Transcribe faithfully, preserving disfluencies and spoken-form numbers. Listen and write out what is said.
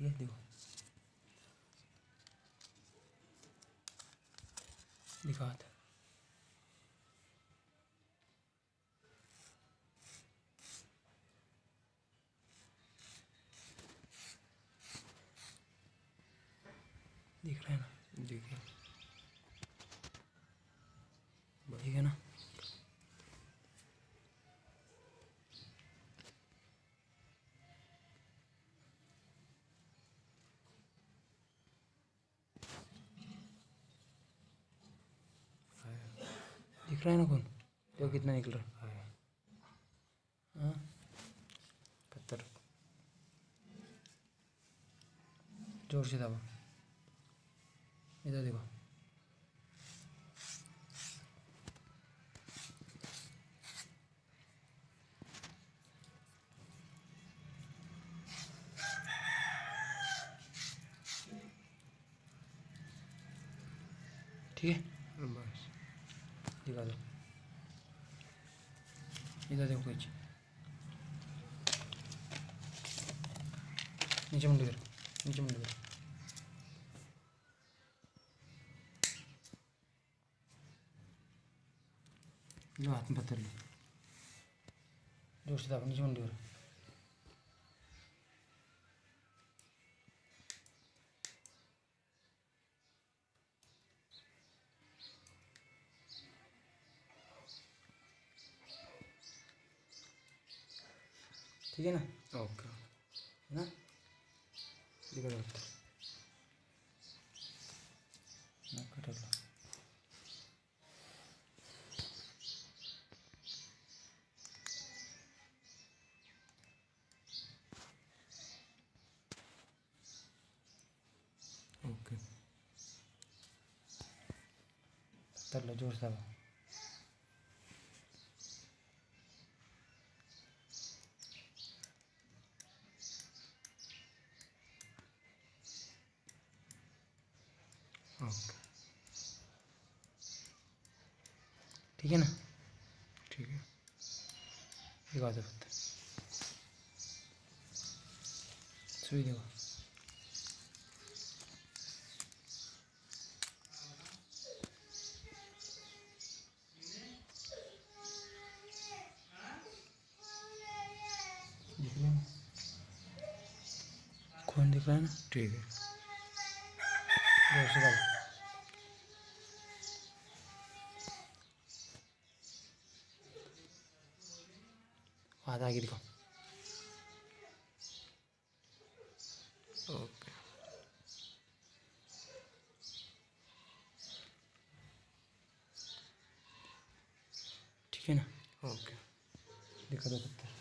ठीक है, देखो दिखा हाथ। दिख रहा है ना? दिख रहा। ठीक है ना? दिख रहा है ना खून? देखो कितना निकल रहा है। हाँ, पत्थर जोर से दबा। इधर देखो। ठीक है, बस दिखा दो। इधर देखो कुछ नीचे मुंडी कर, नीचे मुंडी कर। लो हाथ में पत्थर लो, जोर से दबा, नीचे मुंडी कर। ठीक है ना? ओके है ना? दिखा दो पत्थर। ना कट लो। ओके पत्थर लो, जोर से दबा। ओके ठीक है ना? ठीक है। दिखा दो पत्थर। सुई देखो। दिख रहा है ना? खून दिख रहा है ना? ठीक है। जोर से दबा। हाथ आगे दिखाओ। ओके ठीक है ना? ओके दिखा दो पत्थर।